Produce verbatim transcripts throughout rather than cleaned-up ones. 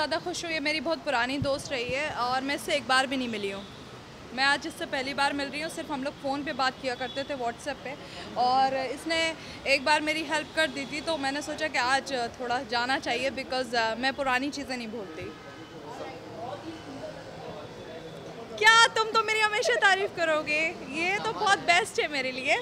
ज़्यादा खुश हूँ, ये मेरी बहुत पुरानी दोस्त रही है और मैं इससे एक बार भी नहीं मिली हूँ। मैं आज इससे पहली बार मिल रही हूँ। सिर्फ हम लोग फ़ोन पे बात किया करते थे व्हाट्सएप पे, और इसने एक बार मेरी हेल्प कर दी थी, तो मैंने सोचा कि आज थोड़ा जाना चाहिए, बिकॉज़ मैं पुरानी चीज़ें नहीं भूलती। क्या तुम तो मेरी हमेशा तारीफ़ करोगे, ये तो बहुत बेस्ट है मेरे लिए।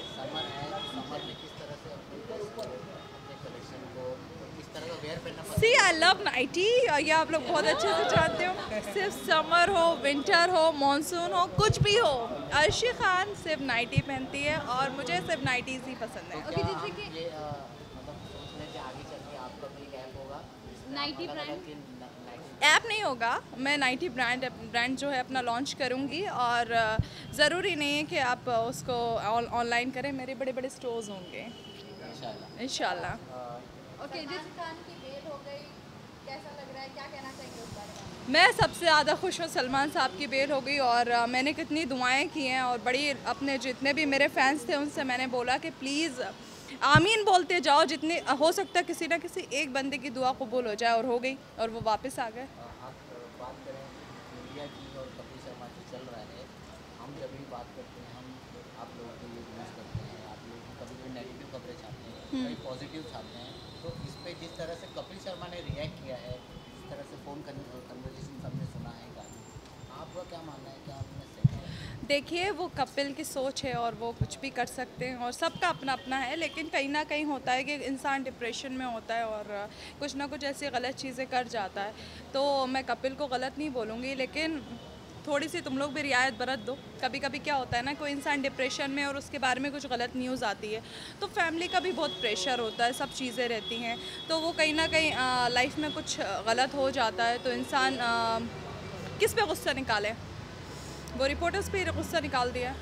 सी आई लव नाइटी, ये आप लोग बहुत अच्छे से जानते हो। सिर्फ समर हो, विंटर हो, मानसून हो, कुछ भी हो, अर्शी खान सिर्फ नाइटी पहनती है और मुझे सिर्फ नाइटीज़ ही पसंद है। ओके, जैसे कि ये मतलब सोचने से आगे चल के आपका भी एक ऐप होगा नाइटी ब्रांड? ऐप नहीं होगा, मैं नाइटी ब्रांड ब्रांड जो है अपना लॉन्च करूँगी, और ज़रूरी नहीं है कि आप उसको ऑनलाइन करें, मेरे बड़े बड़े स्टोर्स होंगे इंशाल्लाह। ओके, जिस खान की बेल हो गई, कैसा लग रहा है, क्या कहना चाहेंगे उस बारे में? मैं सबसे ज़्यादा खुश हूँ, सलमान साहब की बेल हो गई, और uh, मैंने कितनी दुआएं की हैं, और बड़ी अपने जितने भी मेरे फैंस थे उनसे मैंने बोला कि प्लीज़ आमीन बोलते जाओ, जितनी हो सकता है किसी ना किसी एक बंदे की दुआ कबूल हो जाए, और हो गई, और वो वापस आ गए। आप बात करें मीडिया की और कपिल शर्मा की चल रहा है, हम जब भी बात करते हैं, हम आप लोगों के लिए न्यूज़ करते हैं, आप लोग कभी कभी नेगेटिव खबरें छापते हैं, कभी पॉजिटिव छापते हैं, तो इस पे जिस तरह से कपिल शर्मा ने रिएक्ट किया है, जिस तरह से फ़ोन कन्वर्सेशन सबने सुना है, आपका क्या मानना है, क्या आपने सही है? देखिए, वो कपिल की सोच है और वो कुछ भी कर सकते हैं, और सबका अपना अपना है, लेकिन कहीं ना कहीं होता है कि इंसान डिप्रेशन में होता है और कुछ ना कुछ ऐसी गलत चीज़ें कर जाता है। तो मैं कपिल को गलत नहीं बोलूँगी, लेकिन थोड़ी सी तुम लोग भी रियायत बरत दो। कभी कभी क्या होता है ना, कोई इंसान डिप्रेशन में और उसके बारे में कुछ गलत न्यूज़ आती है, तो फैमिली का भी बहुत प्रेशर होता है, सब चीज़ें रहती हैं, तो वो कहीं ना कहीं लाइफ में कुछ गलत हो जाता है, तो इंसान आ, किस पे गुस्सा निकाले, वो रिपोर्टर्स पे गुस्सा निकाल दिया।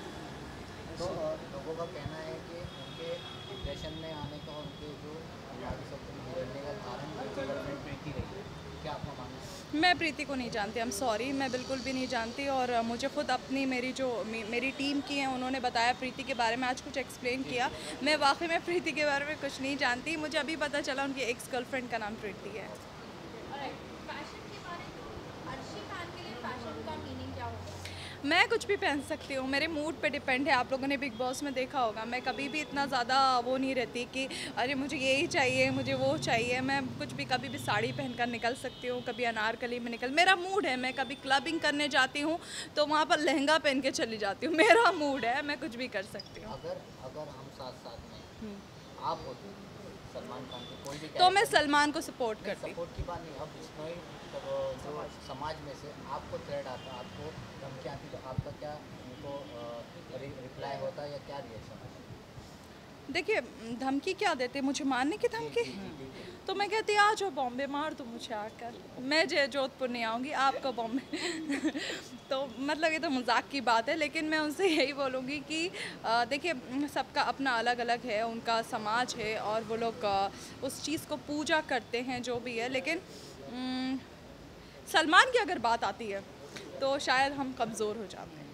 तो लोगों का कहना है कि उनके डिप्रेशन में आने का, उनके जो दिमागी संतुलन बिगड़ने का कारण गर्लफ्रेंड प्रीति रही है, क्या आपका मानना है? मैं प्रीति को नहीं जानती, आई एम सॉरी, मैं बिल्कुल भी नहीं जानती, और मुझे खुद अपनी मेरी जो मेरी टीम की हैं उन्होंने बताया प्रीति के बारे में, आज कुछ एक्सप्लेन किया। मैं वाकई में प्रीति के बारे में कुछ नहीं जानती, मुझे अभी पता चला उनकी एक्स गर्लफ्रेंड का नाम प्रीति है। मैं कुछ भी पहन सकती हूँ, मेरे मूड पे डिपेंड है। आप लोगों ने बिग बॉस में देखा होगा, मैं कभी भी इतना ज़्यादा वो नहीं रहती कि अरे मुझे यही चाहिए, मुझे वो चाहिए। मैं कुछ भी, कभी भी साड़ी पहनकर निकल सकती हूँ, कभी अनारकली में निकल, मेरा मूड है। मैं कभी क्लबिंग करने जाती हूँ तो वहाँ पर लहंगा पहन के चली जाती हूँ, मेरा मूड है, मैं कुछ भी कर सकती हूँ। अगर अगर हम साथ साथ में आप होते सलमान खान के कोई भी, तो मैं सलमान को सपोर्ट करती। सपोर्ट की बात नहीं, अब इसमें जो समाज में से आपको थ्रेड आता, आपको धमकी आती, तो आपका क्या उनको रिप्लाई होता या क्या रिएक्शन होता? देखिए, धमकी क्या देते, मुझे मारने की धमकी, तो मैं कहती आ जाओ बॉम्बे, मार दो मुझे आकर, मैं जो जोधपुर नहीं आऊँगी, आपका बॉम्बे तो मतलब ये तो मजाक की बात है, लेकिन मैं उनसे यही बोलूँगी कि देखिए, सबका अपना अलग अलग है, उनका समाज है, और वो लोग उस चीज़ को पूजा करते हैं जो भी है, लेकिन सलमान की अगर बात आती है तो शायद हम कमज़ोर हो जाते हैं।